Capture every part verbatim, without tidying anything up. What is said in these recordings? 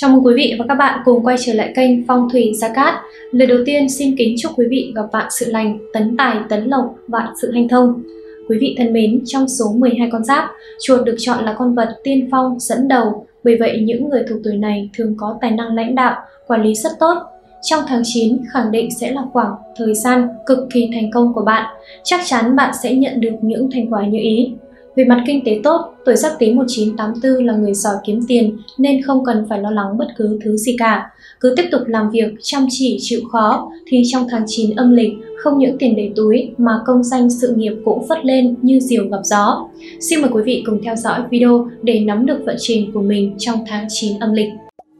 Chào mừng quý vị và các bạn cùng quay trở lại kênh Phong thủy Gia Cát. Lời đầu tiên xin kính chúc quý vị gặp vạn sự lành, tấn tài, tấn lộc, vạn sự hanh thông. Quý vị thân mến, trong số mười hai con giáp, chuột được chọn là con vật tiên phong dẫn đầu. Bởi vậy những người thuộc tuổi này thường có tài năng lãnh đạo, quản lý rất tốt. Trong tháng chín khẳng định sẽ là khoảng thời gian cực kỳ thành công của bạn. Chắc chắn bạn sẽ nhận được những thành quả như ý. Về mặt kinh tế tốt, tuổi Giáp Tý một chín tám tư là người giỏi kiếm tiền nên không cần phải lo lắng bất cứ thứ gì cả. Cứ tiếp tục làm việc, chăm chỉ, chịu khó thì trong tháng chín âm lịch không những tiền đầy túi mà công danh sự nghiệp cũng phất lên như diều gặp gió. Xin mời quý vị cùng theo dõi video để nắm được vận trình của mình trong tháng chín âm lịch.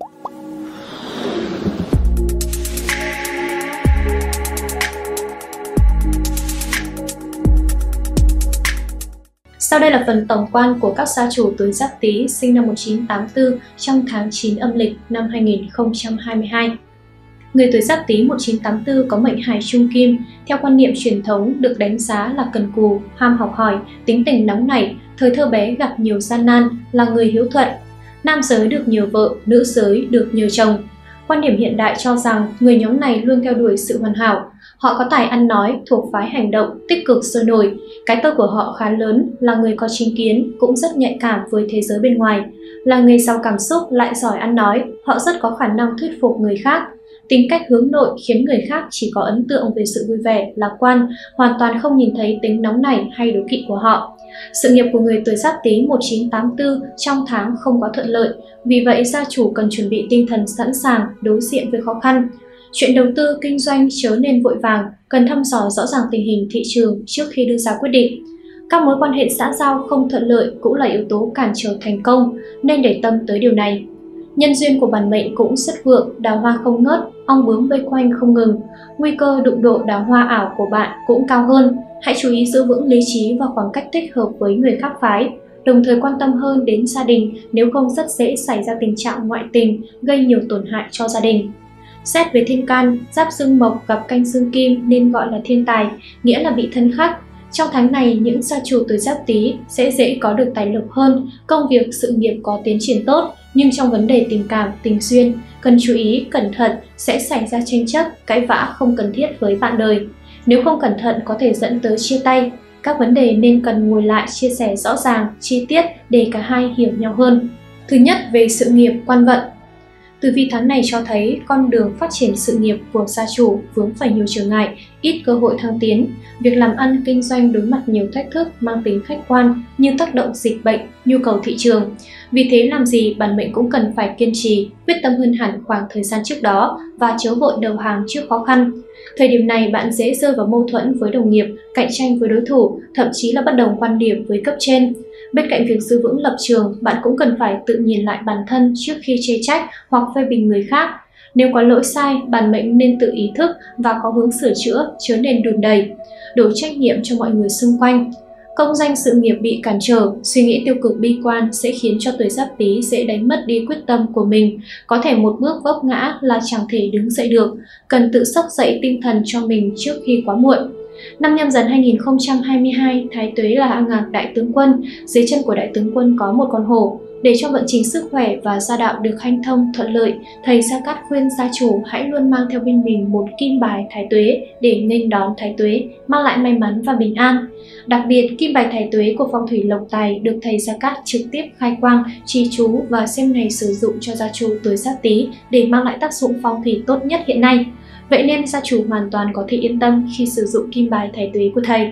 Sau đây là phần tổng quan của các gia chủ tuổi Giáp Tý sinh năm một chín tám tư trong tháng chín âm lịch năm hai nghìn không trăm hai mươi hai. Người tuổi Giáp Tý một chín tám tư có mệnh hải trung kim, theo quan niệm truyền thống được đánh giá là cần cù, ham học hỏi, tính tình nóng nảy, thời thơ bé gặp nhiều gian nan, là người hiếu thuận. Nam giới được nhờ vợ, nữ giới được nhờ chồng. Quan điểm hiện đại cho rằng người nhóm này luôn theo đuổi sự hoàn hảo. Họ có tài ăn nói, thuộc phái hành động, tích cực sôi nổi. Cái tôi của họ khá lớn, là người có chính kiến, cũng rất nhạy cảm với thế giới bên ngoài. Là người giàu cảm xúc, lại giỏi ăn nói, họ rất có khả năng thuyết phục người khác. Tính cách hướng nội khiến người khác chỉ có ấn tượng về sự vui vẻ, lạc quan, hoàn toàn không nhìn thấy tính nóng nảy hay đố kỵ của họ. Sự nghiệp của người tuổi Giáp Tý một chín tám tư trong tháng không quá thuận lợi, vì vậy gia chủ cần chuẩn bị tinh thần sẵn sàng đối diện với khó khăn. Chuyện đầu tư, kinh doanh chớ nên vội vàng, cần thăm dò rõ ràng tình hình thị trường trước khi đưa ra quyết định. Các mối quan hệ xã giao không thuận lợi cũng là yếu tố cản trở thành công, nên để tâm tới điều này. Nhân duyên của bản mệnh cũng rất vượng, đào hoa không ngớt, ong bướm vây quanh không ngừng. Nguy cơ đụng độ đào hoa ảo của bạn cũng cao hơn. Hãy chú ý giữ vững lý trí và khoảng cách thích hợp với người khác phái, đồng thời quan tâm hơn đến gia đình, nếu không rất dễ xảy ra tình trạng ngoại tình, gây nhiều tổn hại cho gia đình. Xét về thiên can, Giáp Dương Mộc gặp canh Dương Kim nên gọi là thiên tài, nghĩa là bị thân khắc. Trong tháng này, những gia chủ tuổi Giáp Tý sẽ dễ có được tài lộc hơn, công việc, sự nghiệp có tiến triển tốt, nhưng trong vấn đề tình cảm, tình duyên, cần chú ý, cẩn thận, sẽ xảy ra tranh chấp, cãi vã không cần thiết với bạn đời. Nếu không cẩn thận có thể dẫn tới chia tay. Các vấn đề nên cần ngồi lại chia sẻ rõ ràng, chi tiết để cả hai hiểu nhau hơn. Thứ nhất, về sự nghiệp, quan vận. Tử vi tháng này cho thấy con đường phát triển sự nghiệp của gia chủ vướng phải nhiều trở ngại, ít cơ hội thăng tiến. Việc làm ăn, kinh doanh đối mặt nhiều thách thức mang tính khách quan như tác động dịch bệnh, nhu cầu thị trường. Vì thế làm gì bản mệnh cũng cần phải kiên trì, quyết tâm hơn hẳn khoảng thời gian trước đó và chớ vội đầu hàng trước khó khăn. Thời điểm này bạn dễ rơi vào mâu thuẫn với đồng nghiệp, cạnh tranh với đối thủ, thậm chí là bất đồng quan điểm với cấp trên. Bên cạnh việc giữ vững lập trường, bạn cũng cần phải tự nhìn lại bản thân trước khi chê trách hoặc phê bình người khác. Nếu có lỗi sai, bản mệnh nên tự ý thức và có hướng sửa chữa, chớ nên đùn đẩy, đổ trách nhiệm cho mọi người xung quanh. Công danh sự nghiệp bị cản trở, suy nghĩ tiêu cực bi quan sẽ khiến cho tuổi Giáp Tý dễ đánh mất đi quyết tâm của mình. Có thể một bước vấp ngã là chẳng thể đứng dậy được, cần tự xốc dậy tinh thần cho mình trước khi quá muộn. Năm Nhâm Dần hai nghìn không trăm hai mươi hai, Thái Tuế là hạ ngạc đại tướng quân, dưới chân của đại tướng quân có một con hổ. Để cho vận trình sức khỏe và gia đạo được hanh thông thuận lợi, thầy Gia Cát khuyên gia chủ hãy luôn mang theo bên mình một kim bài Thái Tuế để nghênh đón Thái Tuế, mang lại may mắn và bình an. Đặc biệt, kim bài Thái Tuế của phong thủy lộc tài được thầy Gia Cát trực tiếp khai quang, trì chú và xem ngày sử dụng cho gia chủ tuổi Giáp Tý để mang lại tác dụng phong thủy tốt nhất hiện nay. Vậy nên gia chủ hoàn toàn có thể yên tâm khi sử dụng kim bài Thái Tuế của thầy.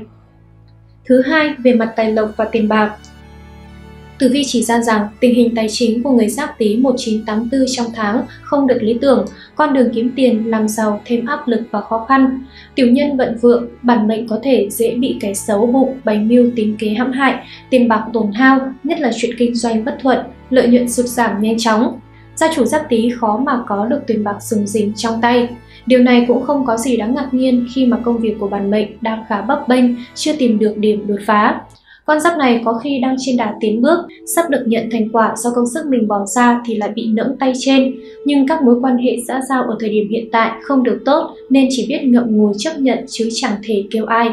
Thứ hai, về mặt tài lộc và tiền bạc. Tử vi chỉ ra rằng tình hình tài chính của người Giáp Tý một chín tám tư trong tháng không được lý tưởng, con đường kiếm tiền, làm giàu thêm áp lực và khó khăn. Tiểu nhân vận vượng, bản mệnh có thể dễ bị kẻ xấu bụng bày mưu tính kế hãm hại, tiền bạc tổn hao, nhất là chuyện kinh doanh bất thuận, lợi nhuận sụt giảm nhanh chóng. Gia chủ Giáp Tý khó mà có được tiền bạc rủng rỉnh trong tay. Điều này cũng không có gì đáng ngạc nhiên khi mà công việc của bản mệnh đang khá bấp bênh, chưa tìm được điểm đột phá. Con giáp này có khi đang trên đà tiến bước, sắp được nhận thành quả do công sức mình bỏ ra thì lại bị nẫng tay trên. Nhưng các mối quan hệ xã giao ở thời điểm hiện tại không được tốt nên chỉ biết ngậm ngùi chấp nhận chứ chẳng thể kêu ai.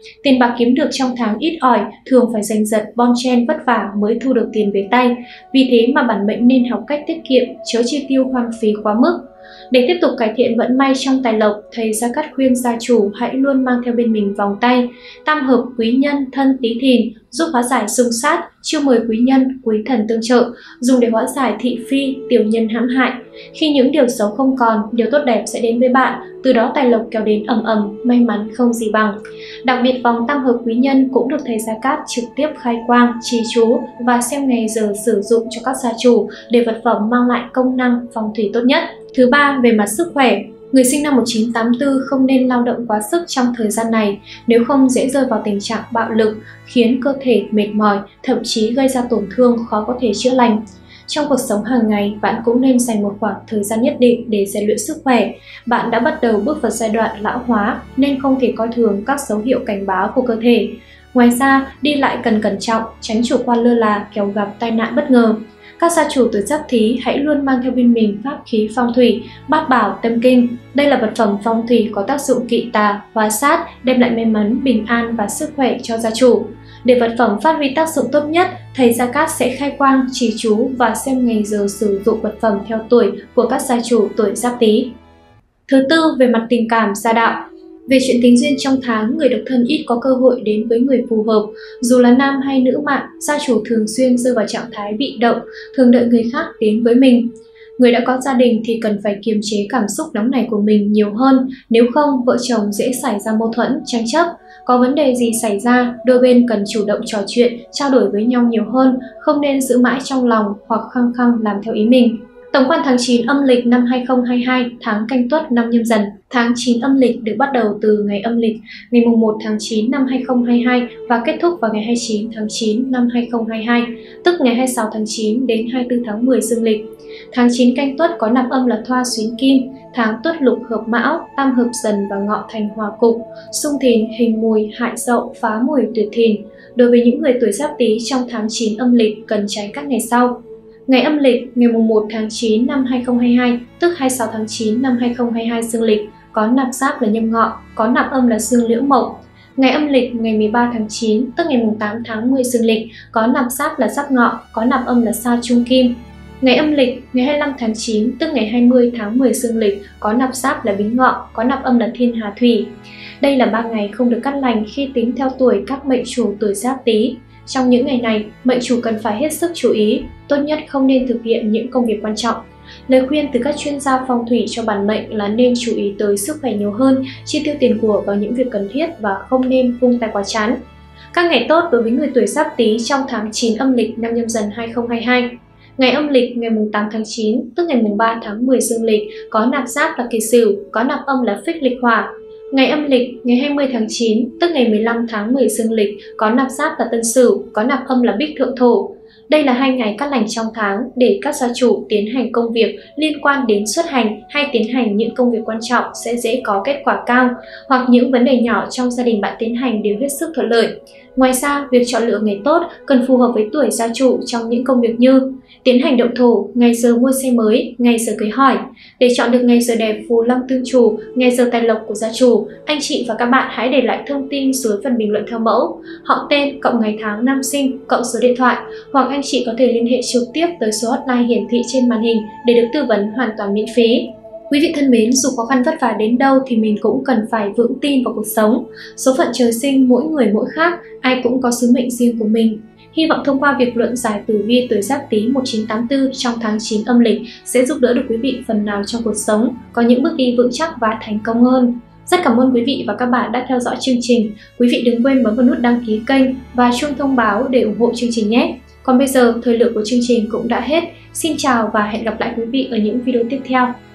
Tiền bạc kiếm được trong tháng ít ỏi, thường phải giành giật bon chen vất vả mới thu được tiền về tay. Vì thế mà bản mệnh nên học cách tiết kiệm, chớ chi tiêu hoang phí quá mức. Để tiếp tục cải thiện vận may trong tài lộc, thầy Gia Cát khuyên gia chủ hãy luôn mang theo bên mình vòng tay tam hợp quý nhân thân Tý Thìn, giúp hóa giải xung sát, chiêu mời quý nhân, quý thần tương trợ, dùng để hóa giải thị phi, tiểu nhân hãm hại. Khi những điều xấu không còn, điều tốt đẹp sẽ đến với bạn, từ đó tài lộc kéo đến ầm ầm, may mắn không gì bằng. Đặc biệt vòng tam hợp quý nhân cũng được thầy Gia Cát trực tiếp khai quang, trì chú và xem ngày giờ sử dụng cho các gia chủ để vật phẩm mang lại công năng phong thủy tốt nhất. Thứ ba, về mặt sức khỏe, người sinh năm một nghìn chín trăm tám mươi tư không nên lao động quá sức trong thời gian này, nếu không dễ rơi vào tình trạng bạo lực, khiến cơ thể mệt mỏi, thậm chí gây ra tổn thương khó có thể chữa lành. Trong cuộc sống hàng ngày, bạn cũng nên dành một khoảng thời gian nhất định để rèn luyện sức khỏe. Bạn đã bắt đầu bước vào giai đoạn lão hóa nên không thể coi thường các dấu hiệu cảnh báo của cơ thể. Ngoài ra, đi lại cần cẩn trọng, tránh chủ quan lơ là kẻo gặp tai nạn bất ngờ. Các gia chủ tuổi Giáp Tý hãy luôn mang theo bên mình pháp khí phong thủy, bát bảo tâm kinh. Đây là vật phẩm phong thủy có tác dụng kỵ tà, hóa sát, đem lại may mắn, bình an và sức khỏe cho gia chủ. Để vật phẩm phát huy tác dụng tốt nhất, thầy Gia Cát sẽ khai quang, trì chú và xem ngày giờ sử dụng vật phẩm theo tuổi của các gia chủ tuổi Giáp Tý. Thứ tư, về mặt tình cảm gia đạo. Về chuyện tình duyên trong tháng, người độc thân ít có cơ hội đến với người phù hợp. Dù là nam hay nữ mạng, gia chủ thường xuyên rơi vào trạng thái bị động, thường đợi người khác đến với mình. Người đã có gia đình thì cần phải kiềm chế cảm xúc nóng nảy của mình nhiều hơn, nếu không vợ chồng dễ xảy ra mâu thuẫn, tranh chấp. Có vấn đề gì xảy ra, đôi bên cần chủ động trò chuyện, trao đổi với nhau nhiều hơn, không nên giữ mãi trong lòng hoặc khăng khăng làm theo ý mình. Tổng quan tháng chín âm lịch năm hai nghìn không trăm hai mươi hai, tháng Canh Tuất năm Nhâm Dần. Tháng chín âm lịch được bắt đầu từ ngày âm lịch ngày mùng một tháng chín năm hai nghìn không trăm hai mươi hai và kết thúc vào ngày hai mươi chín tháng chín năm hai nghìn không trăm hai mươi hai, tức ngày hai mươi sáu tháng chín đến hai mươi tư tháng mười dương lịch. Tháng chín Canh Tuất có nạp âm là Thoa xuyến Kim, tháng Tuất lục hợp Mão, tam hợp Dần và Ngọ thành hòa cục, xung Thìn hình Mùi, hại Dậu, phá Mùi, tuyệt Thìn. Đối với những người tuổi Giáp Tý trong tháng chín âm lịch cần tránh các ngày sau. Ngày âm lịch ngày mùng một tháng chín năm hai nghìn không trăm hai mươi hai, tức hai mươi sáu tháng chín năm hai nghìn không trăm hai mươi hai dương lịch, có nạp giáp là Nhâm Ngọ, có nạp âm là Dương Liễu Mậu. Ngày âm lịch ngày mười ba tháng chín, tức ngày mùng tám tháng mười dương lịch, có nạp giáp là Giáp Ngọ, có nạp âm là Sa Trung Kim. Ngày âm lịch ngày hai mươi lăm tháng chín, tức ngày hai mươi tháng mười dương lịch, có nạp giáp là Bính Ngọ, có nạp âm là Thiên Hà Thủy. Đây là ba ngày không được cắt lành khi tính theo tuổi các mệnh chủ tuổi Giáp Tý. Trong những ngày này, mệnh chủ cần phải hết sức chú ý, tốt nhất không nên thực hiện những công việc quan trọng. Lời khuyên từ các chuyên gia phong thủy cho bản mệnh là nên chú ý tới sức khỏe nhiều hơn, chi tiêu tiền của vào những việc cần thiết và không nên vung tay quá chán. Các ngày tốt đối với người tuổi Giáp Tý trong tháng chín âm lịch năm Nhâm Dần hai nghìn không trăm hai mươi hai. Ngày âm lịch ngày mùng tám tháng chín, tức ngày mùng ba tháng mười dương lịch, có nạp giáp là Kỷ Sửu, có nạp âm là Phích lịch hỏa. Ngày âm lịch ngày hai mươi tháng chín, tức ngày mười lăm tháng mười dương lịch, có nạp giáp là Tân Sửu, có nạp âm là Bích thượng thổ. Đây là hai ngày cát lành trong tháng để các gia chủ tiến hành công việc liên quan đến xuất hành hay tiến hành những công việc quan trọng sẽ dễ có kết quả cao, hoặc những vấn đề nhỏ trong gia đình bạn tiến hành đều hết sức thuận lợi. Ngoài ra, việc chọn lựa ngày tốt cần phù hợp với tuổi gia chủ trong những công việc như tiến hành động thổ, ngày giờ mua xe mới, ngày giờ cưới hỏi. Để chọn được ngày giờ đẹp phù long tương chủ, ngày giờ tài lộc của gia chủ, anh chị và các bạn hãy để lại thông tin dưới phần bình luận theo mẫu, họ tên cộng ngày tháng năm sinh cộng số điện thoại, hoặc anh chị có thể liên hệ trực tiếp tới số hotline hiển thị trên màn hình để được tư vấn hoàn toàn miễn phí. Quý vị thân mến, dù khó khăn vất vả đến đâu thì mình cũng cần phải vững tin vào cuộc sống. Số phận trời sinh mỗi người mỗi khác, ai cũng có sứ mệnh riêng của mình. Hy vọng thông qua việc luận giải tử vi tuổi Giáp Tý một nghìn chín trăm tám mươi tư trong tháng chín âm lịch sẽ giúp đỡ được quý vị phần nào trong cuộc sống, có những bước đi vững chắc và thành công hơn. Rất cảm ơn quý vị và các bạn đã theo dõi chương trình. Quý vị đừng quên bấm vào nút đăng ký kênh và chuông thông báo để ủng hộ chương trình nhé. Còn bây giờ, thời lượng của chương trình cũng đã hết. Xin chào và hẹn gặp lại quý vị ở những video tiếp theo.